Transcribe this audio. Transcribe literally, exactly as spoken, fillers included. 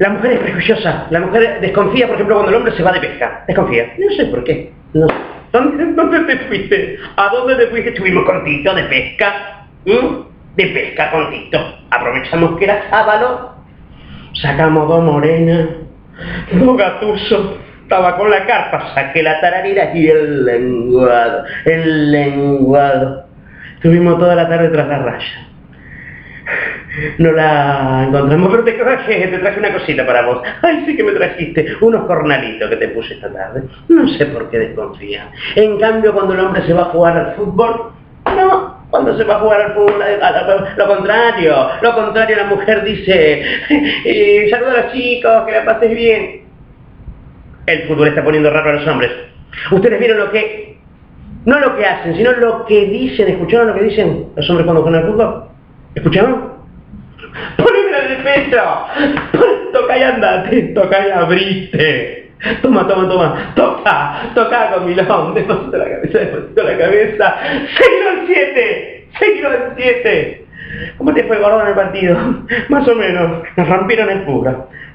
La mujer es prejuiciosa, la mujer desconfía, por ejemplo, cuando el hombre se va de pesca. Desconfía. No sé por qué. No sé. ¿Dónde, ¿Dónde te fuiste? ¿A dónde te fuiste? Estuvimos con Tito de pesca. ¿Mm? De pesca con Tito. Aprovechamos que era sábado. Sacamos dos morenas, dos gatusos. Estaba con la carpa, saqué la tararira y el lenguado. El lenguado. Estuvimos toda la tarde tras la raya. No la encontramos, pero te traje, te traje una cosita para vos. Ay, sí que me trajiste unos cornalitos que te puse esta tarde. No sé por qué desconfía. En cambio, cuando el hombre se va a jugar al fútbol, no. Cuando se va a jugar al fútbol, lo contrario. Lo contrario, la mujer dice, eh, saluda a los chicos, que la pases bien. El fútbol está poniendo raro a los hombres. Ustedes vieron lo que, no lo que hacen, sino lo que dicen. ¿Escucharon lo que dicen los hombres cuando juegan al fútbol? ¿Escucharon? ¡Poneme el pecho! Toca y andate, toca y abriste. Toma, toma, toma, toca, toca con milón, despacito la cabeza, despacito la cabeza. Seguilo al siete, seguilo al siete. ¿Cómo te fue, gordo, en el partido? Más o menos, nos rompieron el puro.